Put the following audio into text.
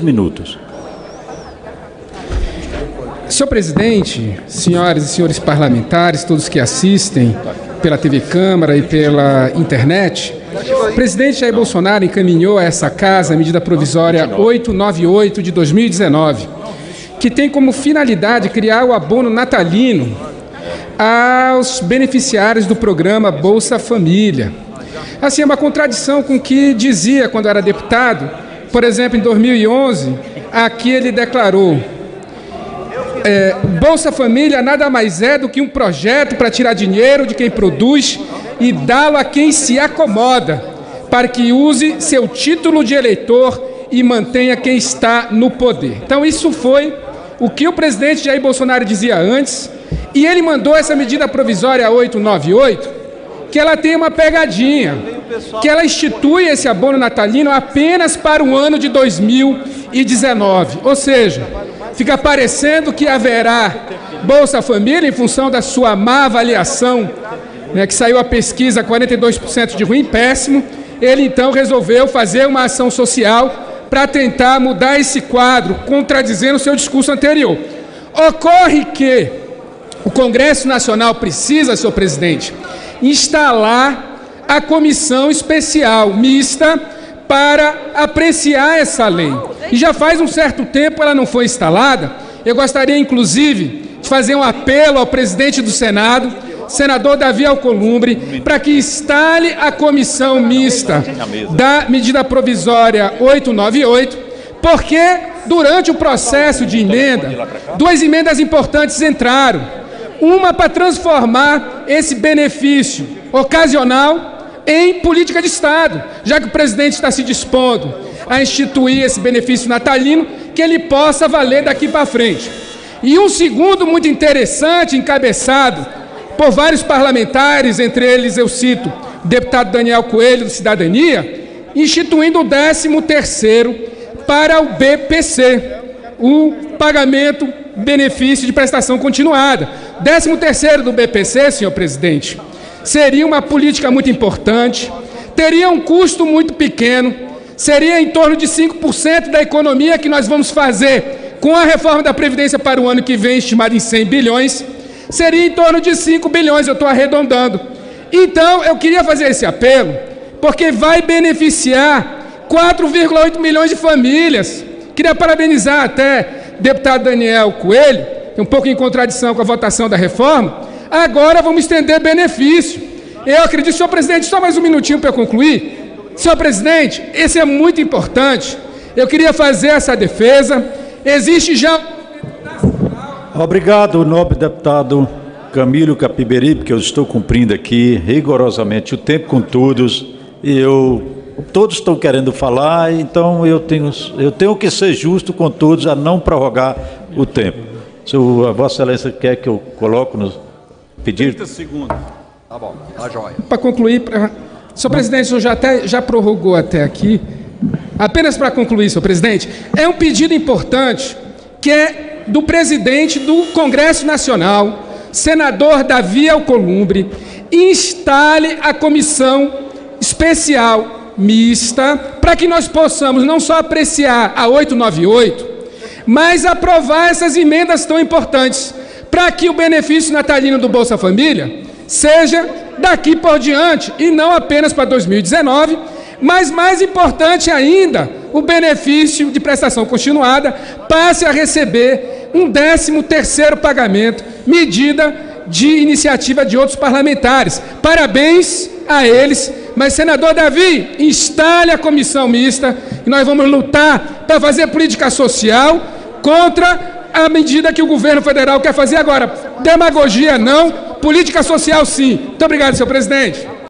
minutos. Senhor presidente, senhoras e senhores parlamentares, todos que assistem pela TV Câmara e pela internet, o presidente Jair Bolsonaro encaminhou a essa casa a medida provisória 898 de 2019, que tem como finalidade criar o abono natalino aos beneficiários do programa Bolsa Família. Assim, é uma contradição com o que dizia quando era deputado. Por exemplo, em 2011, aqui ele declarou: Bolsa Família nada mais é do que um projeto para tirar dinheiro de quem produz e dá-lo a quem se acomoda, para que use seu título de eleitor e mantenha quem está no poder. Então, isso foi o que o presidente Jair Bolsonaro dizia antes, e ele mandou essa medida provisória 898, que ela tem uma pegadinha, que ela institui esse abono natalino apenas para o ano de 2019. Ou seja, fica parecendo que haverá Bolsa Família em função da sua má avaliação, que saiu a pesquisa 42% de ruim, péssimo. Ele então resolveu fazer uma ação social para tentar mudar esse quadro, contradizendo o seu discurso anterior. Ocorre que o Congresso Nacional precisa, senhor presidente, instalar a comissão especial mista para apreciar essa lei. E já faz um certo tempo ela não foi instalada. Eu gostaria, inclusive, de fazer um apelo ao presidente do Senado, senador Davi Alcolumbre, para que instale a comissão mista da medida provisória 898, porque durante o processo de emenda, duas emendas importantes entraram. Uma para transformar esse benefício ocasional em política de Estado, já que o presidente está se dispondo a instituir esse benefício natalino, que ele possa valer daqui para frente. E um segundo muito interessante, encabeçado por vários parlamentares, entre eles eu cito o deputado Daniel Coelho, do Cidadania, instituindo o 13º para o BPC, o pagamento benefício de prestação continuada. 13º do BPC, senhor presidente, seria uma política muito importante, teria um custo muito pequeno, seria em torno de 5% da economia que nós vamos fazer com a reforma da Previdência para o ano que vem, estimada em 100 bilhões, seria em torno de 5 bilhões, eu estou arredondando. Então, eu queria fazer esse apelo, porque vai beneficiar 4,8 milhões de famílias. Queria parabenizar até o deputado Daniel Coelho, um pouco em contradição com a votação da reforma. Agora vamos estender benefício. Eu acredito, senhor presidente, só mais um minutinho para eu concluir. Senhor presidente, esse é muito importante. Eu queria fazer essa defesa. Existe já... Obrigado, nobre deputado Camilo Capiberibe, porque eu estou cumprindo aqui rigorosamente o tempo com todos, e todos estão querendo falar, então eu tenho que ser justo com todos a não prorrogar o tempo. Se a Vossa Excelência quer que eu coloque no pedido... 30 segundos. Tá bom, tá jóia. Para concluir, senhor presidente, o senhor já prorrogou até aqui. Apenas para concluir, senhor presidente, é um pedido importante que é do presidente do Congresso Nacional, senador Davi Alcolumbre, instale a comissão especial mista para que nós possamos não só apreciar a 898, mas aprovar essas emendas tão importantes, para que o benefício natalino do Bolsa Família seja daqui por diante, e não apenas para 2019, mas mais importante ainda, o benefício de prestação continuada passe a receber um 13º pagamento, medida de iniciativa de outros parlamentares. Parabéns a eles, mas, senador Davi, instale a comissão mista e nós vamos lutar para fazer política social contra a medida que o governo federal quer fazer agora. Demagogia não, política social sim. Muito obrigado, senhor presidente.